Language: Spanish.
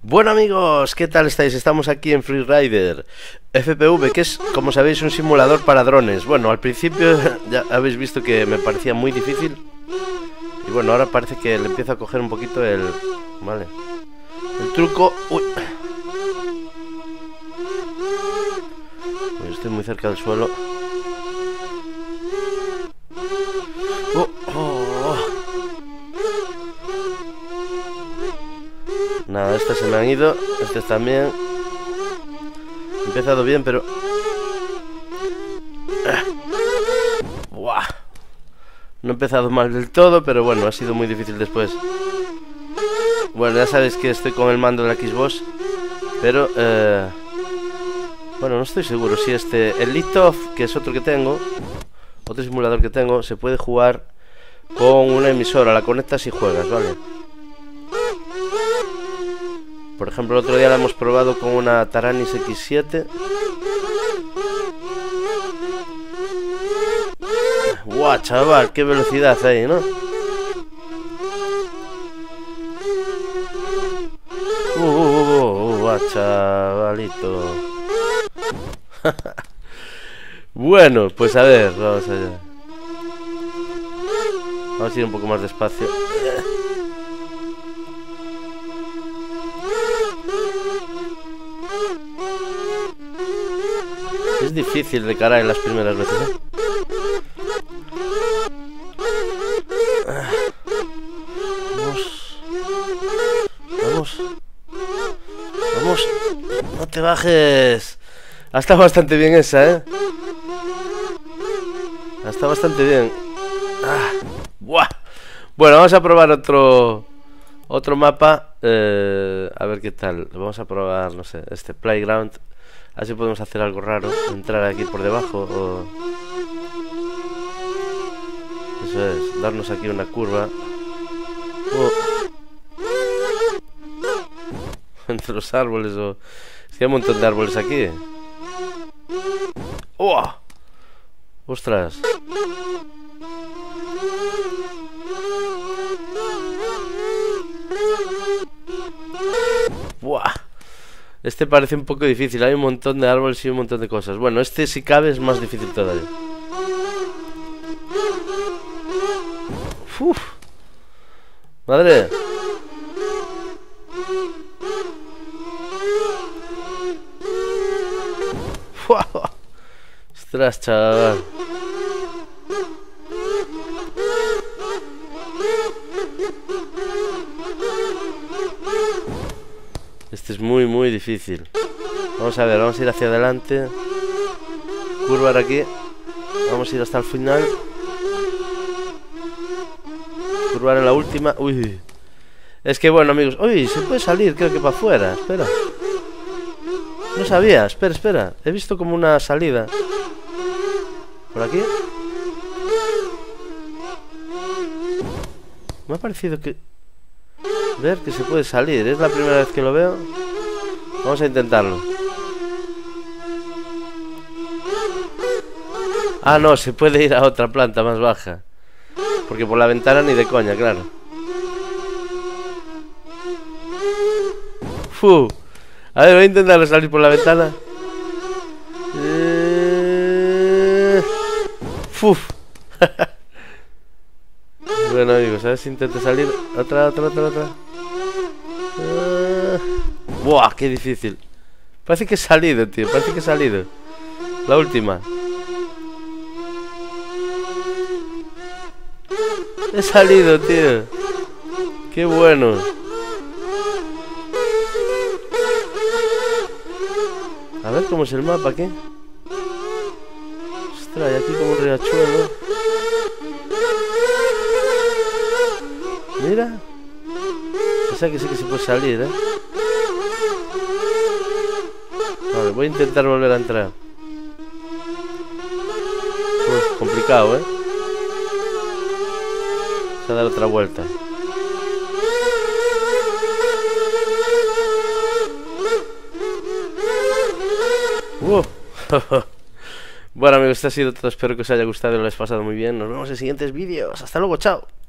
Bueno amigos, ¿qué tal estáis? Estamos aquí en Freerider FPV, que es, como sabéis, un simulador para drones. Bueno, al principio ya habéis visto que me parecía muy difícil. Y bueno, ahora parece que le empiezo a coger un poquito el... Vale. El truco... Uy. Pues estoy muy cerca del suelo. Nada, estas se me han ido. Estas también. He empezado bien, pero... Buah. No he empezado mal del todo, pero bueno, ha sido muy difícil después. Bueno, ya sabéis que estoy con el mando de la Xbox. Pero, bueno, no estoy seguro si el Litoff, que es otro que tengo, otro simulador que tengo, se puede jugar con una emisora. La conectas y juegas, ¿vale? Por ejemplo, el otro día la hemos probado con una Taranis X7. ¡Guau, chaval! ¡Qué velocidad hay, ¿no? ¡Guau, chavalito! Bueno, pues a ver, vamos allá. Vamos a ir un poco más despacio. Es difícil de cara en las primeras veces, ¿eh? Vamos. Vamos. No te bajes. Ha estado bastante bien esa, ¿eh? Ha estado bastante bien. ¡Buah! Bueno, vamos a probar otro mapa. A ver qué tal. Vamos a probar, no sé, este Playground. Así podemos hacer algo raro. Entrar aquí por debajo o... Eso es, darnos aquí una curva. Entre los árboles o... Es que hay un montón de árboles aquí. ¡Ostras! ¡Buah! Este parece un poco difícil, hay un montón de árboles y un montón de cosas. Bueno, este si cabe es más difícil todavía. ¡Uf! ¡Madre! ¡Wow! ¡Ostras, chaval! Este es muy difícil. Vamos a ver, vamos a ir hacia adelante. Curvar aquí. Vamos a ir hasta el final. Curvar en la última. Uy. Es que bueno, amigos. Uy, se puede salir, creo que para afuera. Espera. No sabía, espera. He visto como una salida. Por aquí. Me ha parecido que... Ver que se puede salir. Es la primera vez que lo veo. Vamos a intentarlo. Ah, no, se puede ir a otra planta más baja. Porque por la ventana ni de coña, claro. A ver, voy a intentar salir por la ventana. Bueno amigos, a ver si intento salir. Otra. Buah, qué difícil. Parece que he salido, tío, parece que he salido. La última. He salido, tío. Qué bueno. A ver cómo es el mapa aquí. Ostras, hay aquí como un riachuelo. Mira. O sea que sí que se puede salir, ¿eh? Vale, voy a intentar volver a entrar. Complicado, ¿eh? Vamos a dar otra vuelta. Bueno amigos, esto ha sido todo. Espero que os haya gustado y lo hayáis pasado muy bien. Nos vemos en siguientes vídeos. Hasta luego, chao.